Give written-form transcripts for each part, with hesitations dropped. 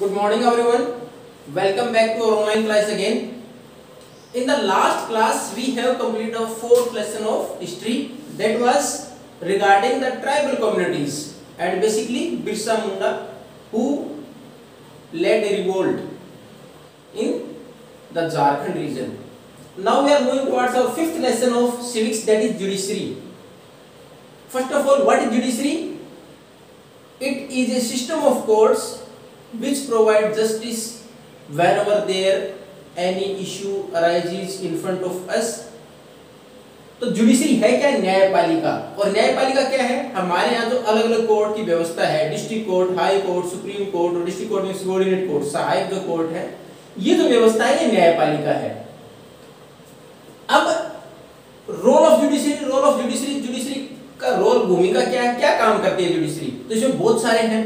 Good morning everyone. Welcome back to our online class again. In the last class we have completed our fourth lesson of history, that was regarding the tribal communities and basically Birsa Munda who led a revolt in the Jharkhand region. Now we are moving towards our fifth lesson of civics, that is judiciary. First of all, what is judiciary? It is a system of courts which provide justice whenever there any issue arises in front of us. तो judiciary है क्या? न्यायपालिका। और न्यायपालिका क्या है? हमारे यहाँ जो अलग अलग कोर्ट की व्यवस्था है, district court, high court, supreme court और डिस्ट्रिक्ट कोर्ट में सबऑर्डिनेट कोर्ट, सहायक जो कोर्ट है, ये जो व्यवस्था है ये न्यायपालिका है। अब रोल ऑफ जुडिशरी, जुडिशरी का रोल, भूमिका क्या है, क्या काम करती है जुडिशरी? तो इसमें बहुत सारे हैं।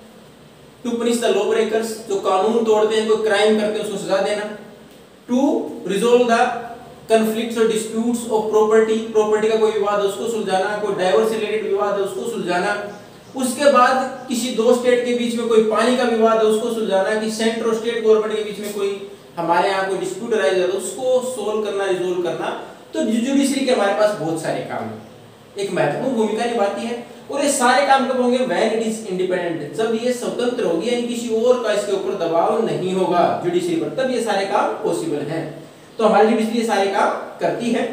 To punish the law breakers, जो कानून तोड़ते हैं, कोई क्राइम करते हैं उसको सजा देना। टू रिजोल्व द कॉन्फ्लिक्ट्स और डिस्प्यूट्स ऑफ प्रॉपर्टी, प्रॉपर्टी का कोई विवाद है उसको सुलझाना, कोई डाइवोर्स से रिलेटेड विवाद है उसको सुलझाना। उसके बाद किसी दो स्टेट के बीच में कोई पानी का विवाद है उसको सुलझाना, कि सेंटर और स्टेट गवर्नमेंट के बीच में कोई हमारे यहाँ कोई डिस्प्यूट अराइज है तो उसको सोल्व करना, रिजोल्व करना। तो जुडिशरी के हमारे पास बहुत सारे काम हैं, एक महत्वपूर्ण भूमिका निभाती है। और ये सारे काम कब होंगे? व्हेन इट इज इंडिपेंडेंट, जब ये स्वतंत्र होगी, यानी किसी और का इसके ऊपर दबाव नहीं होगा जुडिशरी पर, तब ये सारे काम पॉसिबल हैं। तो हमारी जुडिशरी ये सारे काम करती है।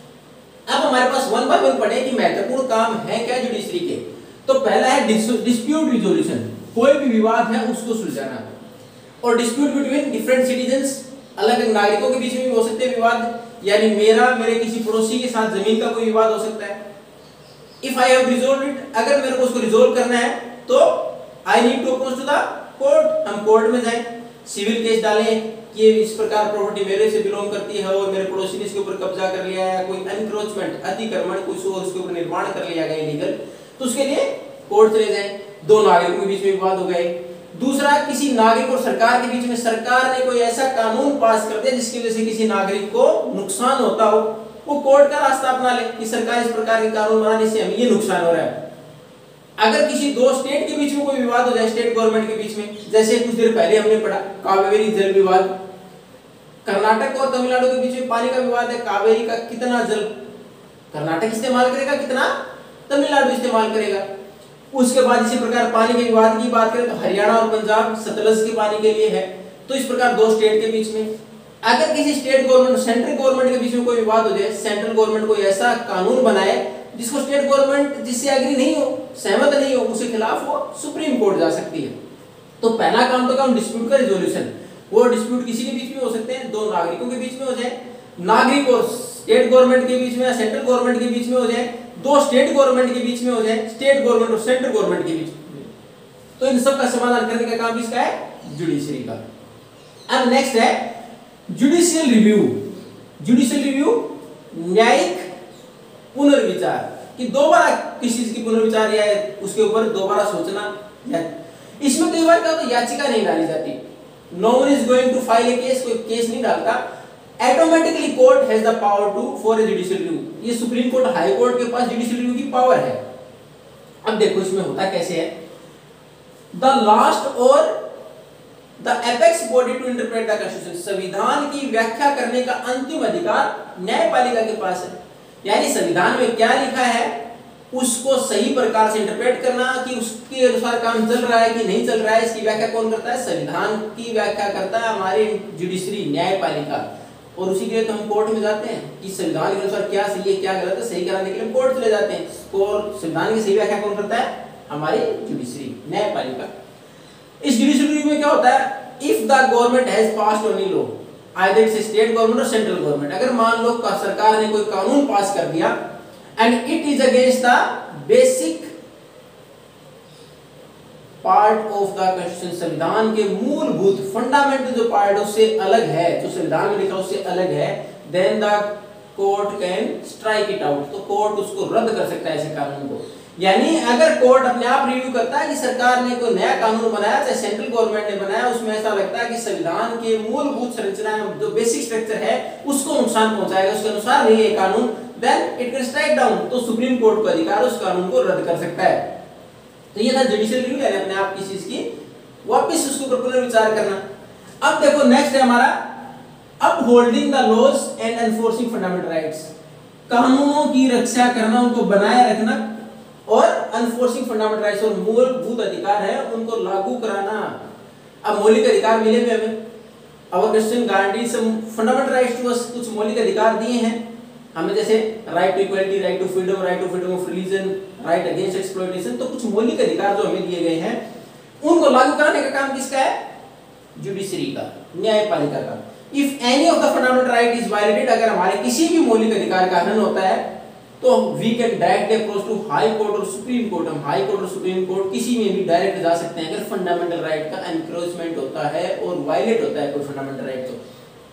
अब हमारे पास वन बाय वन पढ़े कि महत्वपूर्ण काम है क्या जुडिशरी के। तो पहला है डिस्प्यूट रिजोल्यूशन, कोई भी विवाद है उसको सुलझाना। और डिस्प्यूट बिटवीन डिफरेंट सिटीजंस, अलग अलग नागरिकों के बीच में भी हो सकते हैं विवाद, यानी मेरे किसी पड़ोसी के साथ जमीन का कोई विवाद हो सकता है। If I have resolved it, अगर मेरे को उसको रिजोल्व करना है तो I need to approach to the court, हम कोर्ट में जाएं, सिविल केस डालें कि ये इस प्रकार प्रॉपर्टी मेरे से बिलोंग करती है और मेरे पड़ोसी ने इसके ऊपर कब्जा कर लिया है, कोई एनक्रोचमेंट, अतिक्रमण, कुछ और इसके ऊपर निर्माण कर लिया गया इलीगल, तो उसके लिए कोर्ट चले जाएं। दो नागरिकों के बीच में विवाद हो गए। दूसरा, किसी नागरिक और सरकार के बीच में सरकार ने कोई ऐसा कानून पास कर दिया जिसकी वजह से किसी नागरिक को नुकसान होता हो, वो कोर्ट का रास्ता अपना ले कि सरकार इस प्रकार के कानून बनाने से हमें ये नुकसान हो रहा है। अगर किसी दो स्टेट के बीच में कोई विवाद हो जाए, स्टेट गवर्नमेंट के बीच में, जैसे कुछ देर पहले हमने पढ़ा कावेरी जल विवाद, कर्नाटक और तमिलनाडु के बीच में पानी का विवाद है, कावेरी का कितना जल कर्नाटक इस्तेमाल करेगा, कितना तमिलनाडु इस्तेमाल करेगा। उसके बाद इसी प्रकार पानी के विवाद की बात करें तो हरियाणा और पंजाब सतलज के पानी के लिए है। तो इस प्रकार दो स्टेट के बीच में, अगर किसी स्टेट गवर्नमेंट सेंट्रल गवर्नमेंट के बीच में कोई विवाद हो जाए, सेंट्रल गवर्नमेंट कोई ऐसा कानून बनाए जिसको स्टेट गवर्नमेंट जिससे एग्री नहीं हो, सहमत नहीं हो, उसके खिलाफ वो सुप्रीम कोर्ट जा सकती है। तो पहला काम तो काम डिस्प्यूट का रिजोल्यूशन। वो डिस्प्यूट किसी के बीच में हो सकते हैं, दो नागरिकों के बीच में हो जाए, नागरिक और स्टेट गवर्नमेंट के बीच में या सेंट्रल गवर्नमेंट के बीच में हो जाए, दो स्टेट गवर्नमेंट के बीच में हो जाए, स्टेट गवर्नमेंट और सेंट्रल गवर्नमेंट के बीच में। तो इन सब का समाधान करने का काम किसका है? जुडिशरी का। अब नेक्स्ट है जुडिशियल रिव्यू। जुडिशियल रिव्यू न्यायिक पुनर्विचार, कि दोबारा किसी चीज की पुनर्विचार या उसके ऊपर दोबारा सोचना। इसमें कई बार क्या होता है, याचिका नहीं डाली जाती। No one is going to file a case, कोई केस नहीं डालता, automatically court has the power to for a judicial review. ये सुप्रीम कोर्ट, हाई कोर्ट के पास जुडिशियल रिव्यू की पावर है। अब देखो इसमें होता कैसे है, द लास्ट और The apex body to interpret the constitution, संविधान की व्याख्या करने का अंतिम अधिकार न्यायपालिका के पास है। यानी संविधान में क्या लिखा है उसको सही प्रकार से इंटरप्रेट करना, कि उसके अनुसार काम चल रहा है कि नहीं चल रहा है, इसकी व्याख्या कौन करता है? संविधान की व्याख्या करता है हमारी जुडिशरी, न्यायपालिका। और उसी के लिए तो हम कोर्ट में जाते हैं कि संविधान के अनुसार क्या सही है क्या गलत है, सही कराने के लिए कोर्ट चले जाते हैं। और संविधान की सही व्याख्या कौन करता है? हमारी जुडिशरी, न्यायपालिका। इस जुडिशियल रिव्यू में क्या होता है, if the government has passed any law, either it's state government और सेंट्रल गवर्नमेंट, अगर मान लो सरकार ने कोई कानून पास कर दिया and it is against the basic part of the constitution, संविधान के मूलभूत फंडामेंटल जो पार्ट उससे अलग है, जो संविधान में लिखा उससे अलग है, then the court can strike it out, तो कोर्ट उसको रद्द कर सकता है ऐसे कानून को। यानी अगर कोर्ट अपने आप रिव्यू करता है कि सरकार ने कोई नया कानून बनाया, चाहे सेंट्रल गवर्नमेंट ने बनाया, उसमें ऐसा लगता है कि संविधान के मूलभूत संरचना जो बेसिक स्ट्रक्चर है उसको नुकसान पहुंचाएगा, उसके अनुसार नहीं है कानून, then it can strike down, तो सुप्रीम कोर्ट को अधिकार उस कानून को रद्द कर सकता है। तो ये था जुडिशियल रिव्यू, यानी अपने आप किसी चीज की वापस उसके ऊपर पुनर्विचार करना। अब देखो नेक्स्ट है हमारा upholding the laws and enforcing fundamental rights, कानूनों की रक्षा करना, उनको बनाए रखना, और एनफोर्सिंग फंडामेंटल राइट्स, और मूलभूत अधिकार है उनको लागू कराना। अब मौलिक अधिकार मिले हुए हमें, our constitution guarantees some fundamental rights to us, कुछ मौलिक अधिकार दिए हैं हमें, जैसे right to equality, right to freedom of religion, right against exploitation. तो कुछ मौलिक अधिकार जो हमें दिए गए हैं उनको लागू कराने का काम किसका है? जुडिशरी का, न्यायपालिका का। If any of the fundamental right is violated, अगर हमारे किसी भी मौलिक अधिकार का हनन होता है तो we can directly approach to high court और सुप्रीम कोर्ट। हम हाई कोर्ट और सुप्रीम कोर्ट किसी में भी डायरेक्ट जा सकते हैं अगर फंडामेंटल राइट का एनक्रोचमेंट होता है और वायलेट होता है कोई फंडामेंटल राइट। तो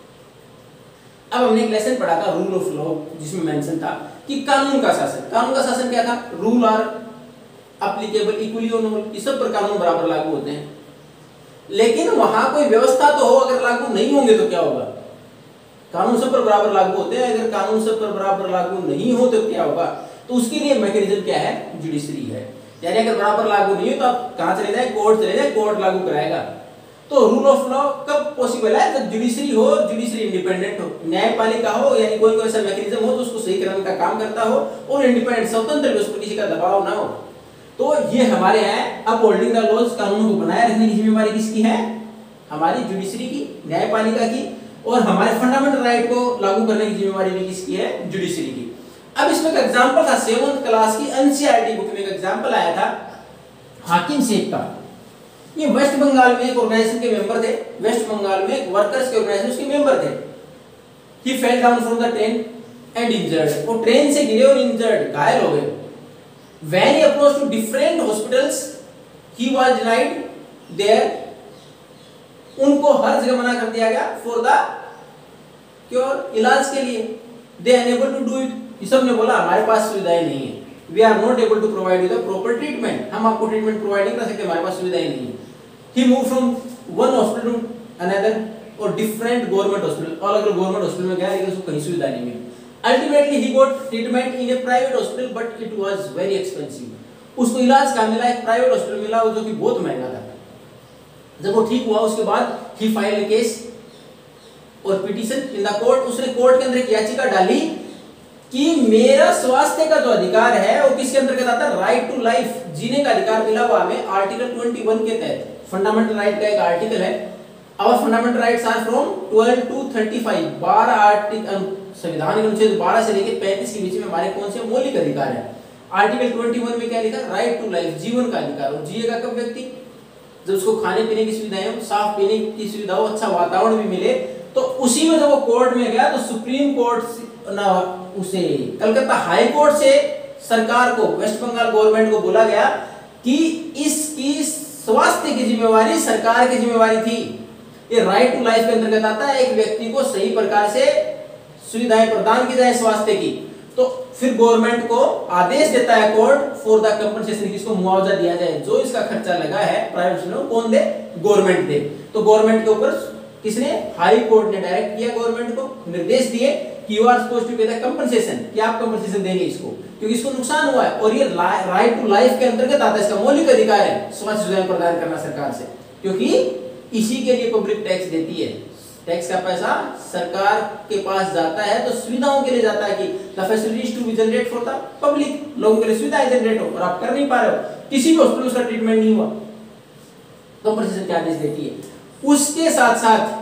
अब हमने एक लेसन पढ़ा था रूल ऑफ लॉ, जिसमें मेंशन था कि कानून का शासन। कानून का शासन क्या था? Rule are applicable equally on all, इस सब पर कानून बराबर लागू होते हैं। लेकिन वहां कोई व्यवस्था तो हो, अगर लागू नहीं होंगे तो क्या होगा? कानून सब पर बराबर लागू होते हैं, अगर कानून सब पर बराबर लागू नहीं हो तो क्या होगा? तो उसके लिए मैकेनिज्म क्या है? जुडिशरी है। यानी अगर बराबर लागू नहीं हो तो आप कहां चले जाए? कोर्ट चले जाए, कोर्ट लागू कराएगा। तो रूल ऑफ लॉ कब पॉसिबल है? जब जुडिशरी हो, जुडिशरी इंडिपेंडेंट हो, न्यायपालिका हो, यानी कोई ऐसा मैकेनिज्म हो जो उसको सही करने का काम करता हो और इंडिपेंडेंट, स्वतंत्र भी, उस पर किसी का दबाव ना हो। तो ये हमारे हैं अपहोल्डिंग द लॉज, कानूनों को बनाए रखने की जिम्मेवारी किसकी है? हमारी जुडिशरी की, न्यायपालिका की। और हमारे फंडामेंटल राइट को लागू करने की जिम्मेवारी भी किसकी है? जुडिशरी की। अब इसमें एक एग्जांपल था 7th क्लास की एनसीईआरटी बुक में, एक एग्जांपल आया था हाकिम शेख का। ये वेस्ट बंगाल में एक ऑर्गेनाइजेशन के मेंबर थे, वेस्ट बंगाल में एक वर्कर्स के ऑर्गेनाइजेशन उसके मेंबर थे। He fell down from the train and injured, वो ट्रेन से गिरे और इंजर्ड, घायल हो गए। When he approached to different hospitals, he was denied there. उनको हर जगह मना कर दिया गया for the cure, इलाज के लिए। They unable to do it. ये सब ने बोला हमारे पास सुविधाएं नहीं है, we are not able to provide you the proper treatment, हम आपको ट्रीटमेंट प्रोवाइड नहीं कर सकते, हमारे पास सुविधाएं नहीं है। He moved from one hospital to another, और different government hospital, अलग अलग गवर्नमेंट हॉस्पिटल में गया लेकिन उसको कहीं सुविधा नहीं मिली। Ultimately he got treatment in a private hospital, but it was very expensive. उसको इलाज कहाँ मिला? एक प्राइवेट हॉस्पिटल मिला जो कि बहुत महंगा था। जब वो ठीक हुआ उसके बाद he filed a case और पिटीशन इन द कोर्ट, उसने कोर्ट के अंदर एक याचिका डाली कि मेरा स्वास्थ्य का जो अधिकार है वो किसके अंतर्गत आता है? राइट टू लाइफ, जीने का अधिकार मिला हुआ हमें आर्टिकल 21 के तहत। फंडामेंटल राइट का एक आर्टिकल है, our fundamental rights are from 12 to 35, 12 article, संविधान के अनुच्छेद 12 से लेकर 35 के बीच में हमारे कौन से मौलिक अधिकार है? आर्टिकल 21 में क्या लिखा? राइट टू लाइफ, जीवन का अधिकार। और जिएगा कब व्यक्ति? जब उसको खाने पीने की सुविधाएं हो, साफ पीने की सुविधा हो, अच्छा वातावरण भी मिले। तो उसी में जब वो कोर्ट में गया तो सुप्रीम कोर्ट ना उसे कलकत्ता हाई कोर्ट से सरकार को, वेस्ट बंगाल गवर्नमेंट को बोला गया कि इसकी स्वास्थ्य की जिम्मेवारी सरकार की जिम्मेवारी थी। ये राइट टू लाइफ के अंतर्गत आता है, एक व्यक्ति को सही प्रकार से सुविधाएं प्रदान की जाए स्वास्थ्य की। तो फिर गवर्नमेंट को आदेश देता है कोर्ट फॉर द कंपनसेशन, किसको मुआवजा दिया जाए, जो इसका खर्चा लगा है प्राइवेट में कौन दे? गवर्नमेंट दे। तो गवर्नमेंट के ऊपर किसने? हाई कोर्ट ने डायरेक्ट किया, गवर्नमेंट को निर्देश दिए कि you are supposed to pay the compensation, कि आप कंपनसेशन देंगे इसको, क्योंकि इसको नुकसान हुआ है। और ये राइट टू लाइफ के अंतर्गत आता है, इसका मौलिक अधिकार है स्वास्थ्य सुविधाएं प्रदान करना सरकार से, क्योंकि इसी के लिए पब्लिक टैक्स देती है। टैक्स का पैसा सरकार के पास जाता है तो सुविधाओं के लिए जाता है कि the facilities to be generate for the public, लोगों के लिए सुविधाएं जनरेट हो, और आप कर नहीं पा रहे हो, किसी भी हॉस्पिटल में उसका ट्रीटमेंट नहीं हुआ, कंपनसेशन के आदेश देती है। उसके साथ साथ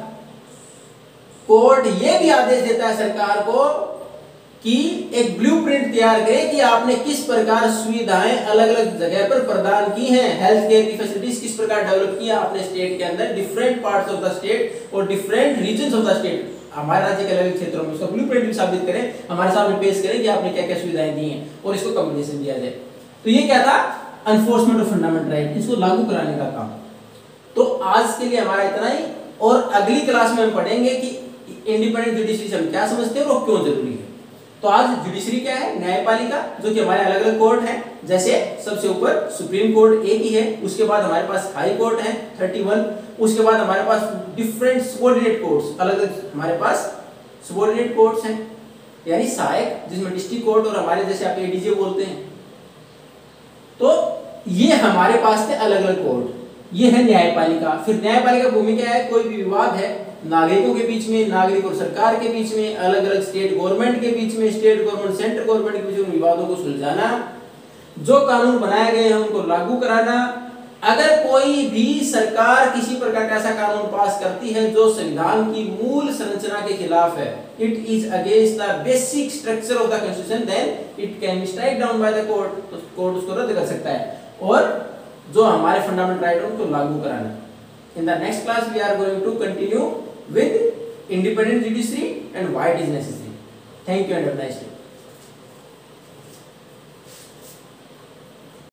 कोर्ट ये भी आदेश देता है सरकार को कि एक ब्लूप्रिंट तैयार करें कि आपने किस प्रकार सुविधाएं अलग अलग जगह पर प्रदान की हैं, हेल्थ केयर की फैसिलिटीज किस प्रकार डेवलप किया आपने स्टेट के अंदर, different parts of the state और different regions of the state, हमारे राज्य के अलग क्षेत्रों में उसका ब्लूप्रिंट भी साबित करें, हमारे सामने पेश करें कि आपने क्या क्या सुविधाएं दी हैं और इसको कंपनसेशन दिया जाए। तो ये क्या था? एनफोर्समेंट ऑफ फंडामेंटल राइट, इसको लागू कराने का काम। तो आज के लिए हमारा इतना ही, और अगली क्लास में हम पढ़ेंगे कि इंडिपेंडेंट जुडिशरी हम क्या समझते हैं और क्यों जरूरी है। तो आज जुडिशरी क्या है? न्यायपालिका, जो कि हमारे अलग अलग कोर्ट हैं, जैसे सबसे ऊपर सुप्रीम कोर्ट एक ही है, उसके बाद हमारे पास हाई कोर्ट है 31, उसके बाद हमारे पास डिफरेंट सबऑर्डिनेट कोर्ट्स, अलग अलग हमारे पास सबऑर्डिनेट कोर्ट्स हैं, यानी सहायक, जिसमें डिस्ट्रिक्ट कोर्ट और हमारे जैसे आप एडीजे बोलते हैं। तो ये हमारे पास थे अलग अलग कोर्ट। ये है न्यायपालिका। फिर न्यायपालिका भूमिका है, कोई भी विवाद है नागरिकों के बीच में, नागरिक और सरकार के बीच में, अलग अलग स्टेट गवर्नमेंट के बीच में, स्टेट गवर्नमेंट सेंट्रल गवर्नमेंट के बीच में, विवादों को सुलझाना, जो कानून बनाए गए हैं उनको लागू कराना। अगर कोई भी सरकार किसी प्रकार का ऐसा कानून पास करती है जो संविधान की मूल संरचना के खिलाफ है, it is against the basic structure of the constitution, then it can be strike down by the court, तो कोर्ट उसको रद्द कर सकता है और जो हमारे फंडामेंटल राइट है उनको लागू कराना। In the next class we are going to continue with independent judiciary and why it is necessary. Thank you and have a nice day.